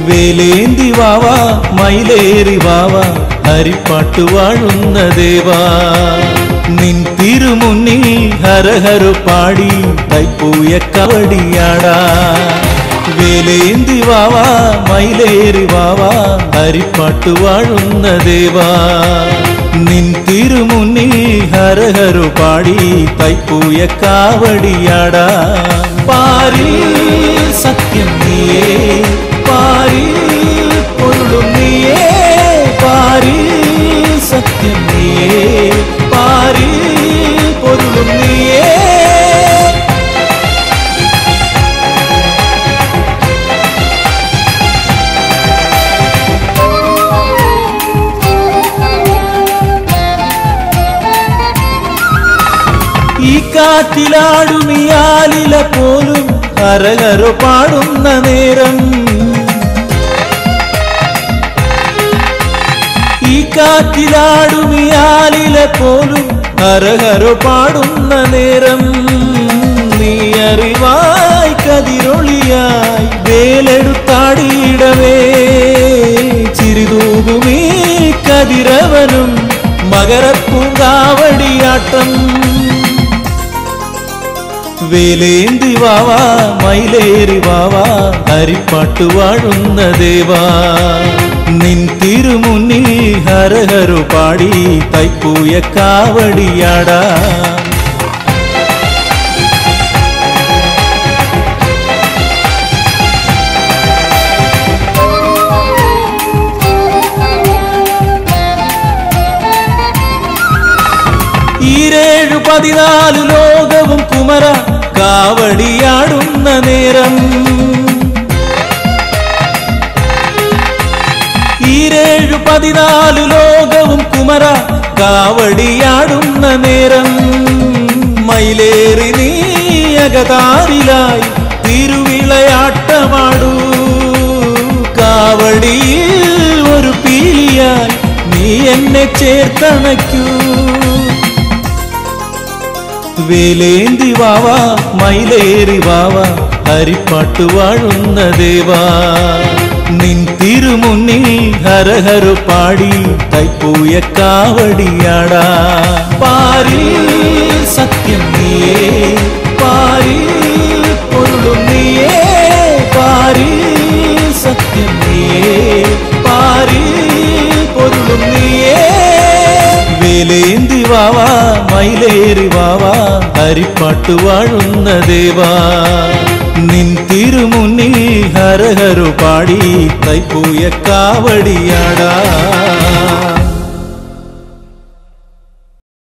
വേലേന്തി വാവാ മയിലേറി വാവാ ഹരിപ്പാട്ടു വാഴുന്ന ദേവാ നിൻ തിരുമുന്നിൽ ഹരഹരു പാടി തൈപ്പൂയ കവടിയാടാ വേലേന്തി വാവാ മയിലേറി വാവാ ഹരിപ്പാട്ടു വാഴുന്ന ദേവാ നിൻ തിരുമുന്നിൽ ഹരഹരു പാടി തൈപ്പൂയ കാവടിയാടാ പാരിൽ സത്യം നീയേ പാരിൽ പൊരുളും നീയേ പാരിൽ സത്യം നീയേ പാരിൽ പൊരുളും നീയേ ഈ കാറ്റിലാടുമിയാലില പോലും ഹരഹരു പാടുന്ന നേരം ഈ കാറ്റിലാടുമിയാലില പോലും ഹരഹരു പാടുന്ന നേരം നീ അറിവായി കതിരൊളിയായി വേലെടുത്താടിയിടവേ ചിരിതൂകുമീ കതിരവനും മകരപ്പൂങ്കാവടിയാട്ടം വേലേന്തി വാവാ മയിലേറി വാവാ ഹരിപ്പാട്ടു വാഴുന്ന ദേവാ നിൻ തിരുമുന്നിൽ ഹരഹരു പാടി തൈപ്പൂയ കാവടിയാടാ ഈരേഴു 14 ലോകവും കുമര കാവടിയാടുന്ന നേരം ഈരേഴു 14 ലോകവും കുമര കാവടിയാടുന്ന നേരം മയിലേറി നീ അകതാരിലായി തിരുവിളയാട്ടമാടൂ കാവടിയിൽ ഒരു പീലിയായി നീ എന്നെ ചേർത്തണയ്ക്കൂ വേലേന്തി വാവാ മയിലേറി വാവാ ഹരിപ്പാട്ടു വാഴുന്ന ദേവാ നിൻ തിരുമുന്നിൽ ഹരഹരു പാടി തൈപ്പൂയ കാവടിയാടാ പാരിൽ സത്യം നീയേ പാരിൽ പൊരുളും നീയേ പാരിൽ സത്യം നീയേ പാരിൽ പൊരുളും നീയേ വേലേന്തി വാവാ മയിലേറി വാവാ ഹരിപ്പാട്ടു വാഴുന്ന ദേവാ നിൻ തിരുമുന്നിൽ ഹരഹരു പാടി തൈപ്പൂയ കാവടിയാടാ